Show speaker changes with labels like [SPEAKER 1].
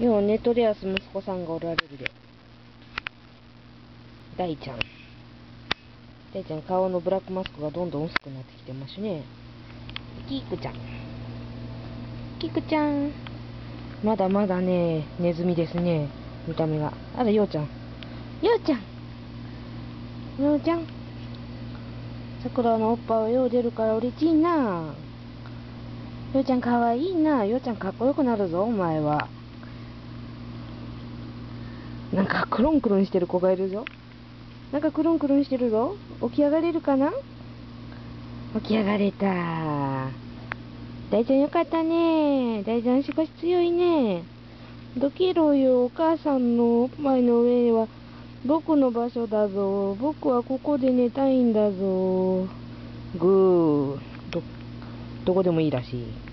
[SPEAKER 1] ようネットで休む息子さんがおられるで。大ちゃん。大ちゃん顔のブラックマスクがどんどん薄くなってきてますね。キクちゃん。キクちゃん。まだまだね、ネズミですね。見た目が。あら、ようちゃん。ようちゃん。ようちゃん。桜のおっぱいはよう出るから嬉しいな。ようちゃんかわいいな。ようちゃんかっこよくなるぞ、お前は。なんかクロンクロンしてる子がいるぞ。なんかクロンクロンしてるぞ。起き上がれるかな？起き上がれた。大ちゃんよかったね。大ちゃん足腰強いね。どけろよ。お母さんのおっぱいの上は僕の場所だぞ。僕はここで寝たいんだぞ。ぐー。どこでもいいらしい。